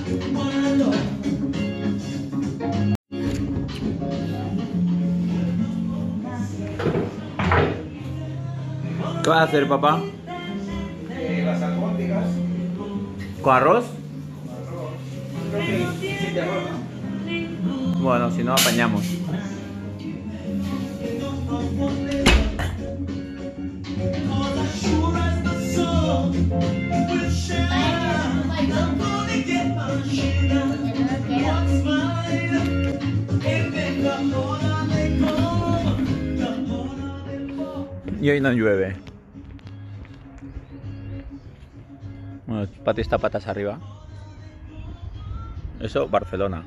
¿Qué vas a hacer, papá? Las albóndigas. ¿Con arroz? Creo que sí te arroz, ¿no? Bueno, si no, apañamos. Y hoy no llueve. Bueno, el patio está patas arriba. Eso, Barcelona.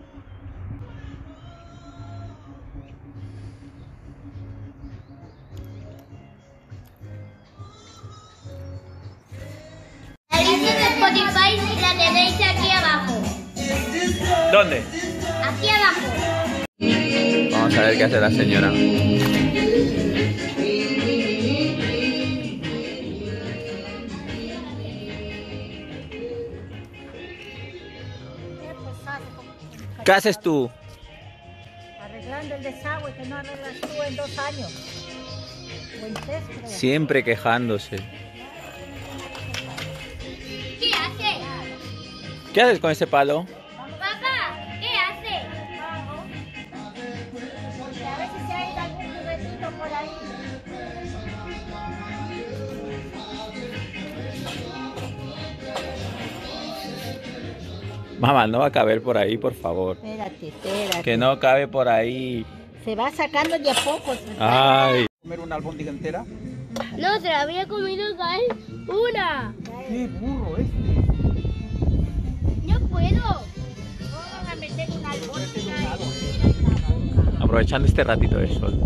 La lista de Spotify la tenéis aquí abajo. ¿Dónde? Aquí abajo. Vamos a ver qué hace la señora. ¿Qué haces tú? Arreglando el desagüe que no arreglas tú en 2 años. O en 3, creo. Siempre quejándose. ¿Qué hace? ¿Qué haces con ese palo? Papá, ¿qué hace? Porque a ver si se ha ido algún juguetito por ahí. Mamá, no va a caber por ahí, por favor. Espérate, espérate. Que no cabe por ahí. Se va sacando de a poco. Ay. Comer una albóndiga entera. No, se la había comido una. ¡Qué burro este! No puedo. Vamos a meter una albóndiga Aprovechando este ratito de sol.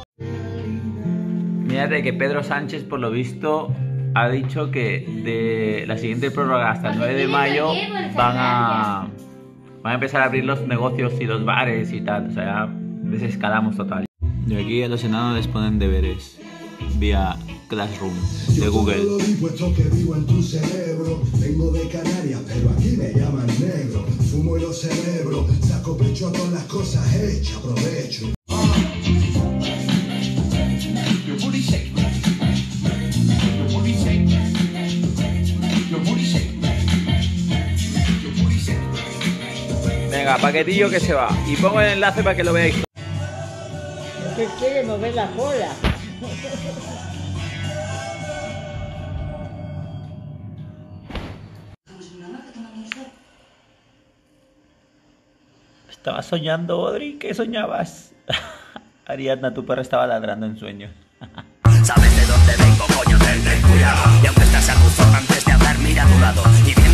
Mírate que Pedro Sánchez, por lo visto, ha dicho que de la siguiente prórroga hasta el 9 de mayo van a empezar a abrir los negocios y los bares y tal. O sea, desescalamos total. Y aquí a los enanos les ponen deberes vía Classroom de Google. Todo lo dispuesto que vivo en tu cerebro. Vengo de Canarias, pero aquí me llaman negro. Fumo y lo cerebro, saco pecho a todas las cosas hechas, aprovecho. Venga, paquetillo que se va. Y pongo el enlace para que lo veáis. que quiere mover la cola. Estaba soñando, Audrey. ¿Qué soñabas? Ariadna, tu perro estaba ladrando en sueños. Sabes de dónde vengo, coño, ten cuidado. Y aunque estás acusado antes de hablar, mira a tu lado. Y